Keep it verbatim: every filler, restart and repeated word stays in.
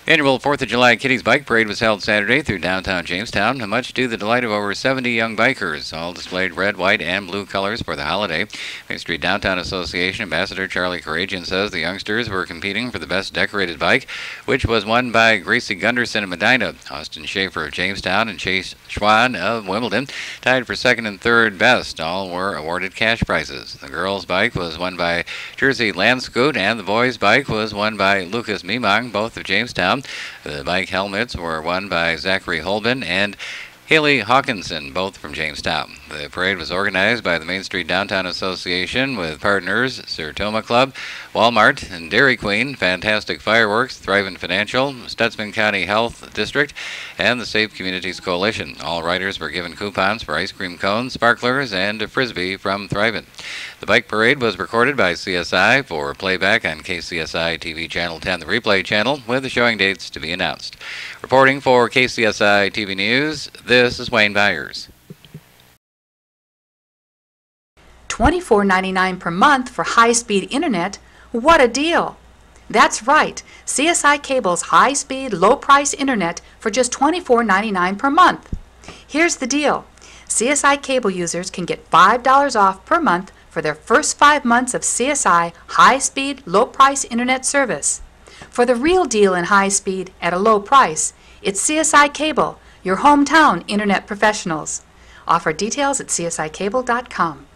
Annual fourth of July Kiddies Bike Parade was held Saturday through downtown Jamestown, much to the delight of over seventy young bikers. All displayed red, white, and blue colors for the holiday. Main Street Downtown Association Ambassador Charlie Kourajian says the youngsters were competing for the best decorated bike, which was won by Gracie Gunderson of Medina. Austin Schafer of Jamestown and Chase Schwan of Wimbledon tied for second and third best. All were awarded cash prizes. The girls' bike was won by Jersey Landscoot, and the boys' bike was won by Lucas Mimong, both of Jamestown. The bike helmets were won by Zachary Holben and Haylie Hakanson, both from Jamestown. The parade was organized by the Main Street Downtown Association with partners Sertoma Club, Walmart, and Dairy Queen, Fantastic Fireworks, Thrivent Financial, Stutsman County Health District, and the Safe Communities Coalition. All riders were given coupons for ice cream cones, sparklers, and a frisbee from Thrivent. The bike parade was recorded by C S I for playback on K C S I T V Channel ten, the replay channel, with the showing dates to be announced. Reporting for K C S I T V News, this is Wayne Byers. twenty-four ninety-nine per month for high-speed internet? What a deal! That's right, C S I Cable's high-speed, low-price internet for just twenty-four ninety-nine per month. Here's the deal. C S I Cable users can get five dollars off per month for their first five months of C S I high-speed, low-price internet service. For the real deal in high-speed at a low price, it's C S I Cable, your hometown internet professionals. Offer details at C S I cable dot com.